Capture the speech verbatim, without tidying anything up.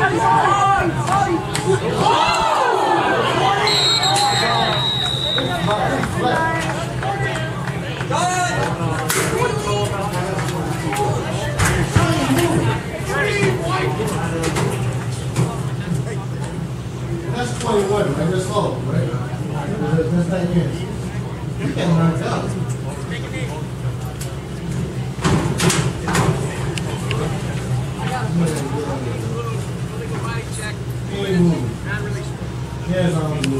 That's twenty-one, right? That's low, right? That's not good. You can knock it out. Check. Can't move. Hands on the move.